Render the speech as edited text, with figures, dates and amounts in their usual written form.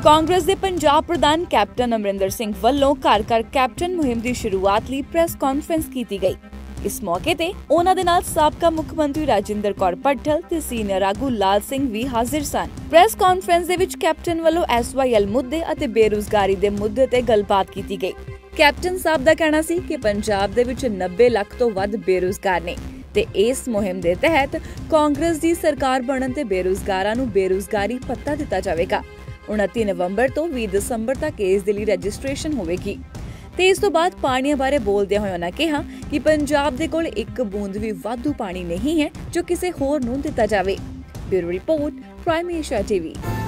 ਕਾਂਗਰਸ ਦੇ ਪੰਜਾਬ ਪ੍ਰਧਾਨ ਕੈਪਟਨ ਅਮਰਿੰਦਰ ਸਿੰਘ ਵੱਲੋਂ ਘਰ ਘਰ ਕੈਪਟਨ ਮੁਹਿੰਮ ਦੀ ਸ਼ੁਰੂਆਤ ਲਈ ਪ੍ਰੈਸ ਕਾਨਫਰੰਸ ਕੀਤੀ ਗਈ। ਇਸ ਮੌਕੇ ਤੇ ਉਹਨਾਂ ਦੇ ਨਾਲ ਸਾਬਕਾ ਮੁੱਖ ਮੰਤਰੀ ਰਾਜਿੰਦਰ ਕੌਰ ਪੱਟਲ ਤੇ ਸੀਨੀਅਰ ਆਗੂ ਲਾਲ ਸਿੰਘ ਵੀ ਹਾਜ਼ਰ ਸਨ। ਪ੍ਰੈਸ ਕਾਨਫਰੰਸ ਦੇ ਵਿੱਚ ਕੈਪਟਨ ਵੱਲੋਂ SYL ਮੁੱਦੇ ਅਤੇ ਬੇਰੁਜ਼ਗਾਰੀ ਦੇ ਮੁੱਦੇ ਤੇ ਗੱਲਬਾਤ ਕੀਤੀ ਗਈ। ਕੈਪਟਨ ਸਾਹਿਬ ਦਾ ਕਹਿਣਾ ਸੀ ਕਿ ਪੰਜਾਬ ਦੇ ਵਿੱਚ 90 ਲੱਖ ਤੋਂ ਵੱਧ ਬੇਰੁਜ਼ਗਾਰ ਨੇ ਤੇ ਇਸ ਮੁਹਿੰਮ ਦੇ ਤਹਿਤ ਕਾਂਗਰਸ ਦੀ ਸਰਕਾਰ ਬਣਨ ਤੇ ਬੇਰੁਜ਼ਗਾਰਾਂ ਨੂੰ ਬੇਰੁਜ਼ਗਾਰੀ ਭੱਤਾ ਦਿੱਤਾ ਜਾਵੇਗਾ। 29 ਨਵੰਬਰ ਤੋਂ 20 ਦਸੰਬਰ ਤੱਕ ਇਸ ਦੇ ਲਈ ਰਜਿਸਟ੍ਰੇਸ਼ਨ ਹੋਵੇਗੀ ਤੇ ਇਸ ਤੋਂ ਬਾਅਦ ਪਾਣੀਆਂ ਬਾਰੇ ਬੋਲਦਿਆਂ ਹੋਇਆਂ ਉਹਨਾਂ ਕਿਹਾ ਕਿ ਪੰਜਾਬ ਦੇ ਕੋਲ ਇੱਕ ਬੂੰਦ ਵੀ ਵਾਧੂ ਪਾਣੀ ਨਹੀਂ ਹੈ ਜੋ ਕਿਸੇ ਹੋਰ ਨੂੰ ਦਿੱਤਾ ਜਾਵੇ। Bureau report, prime Asia TV।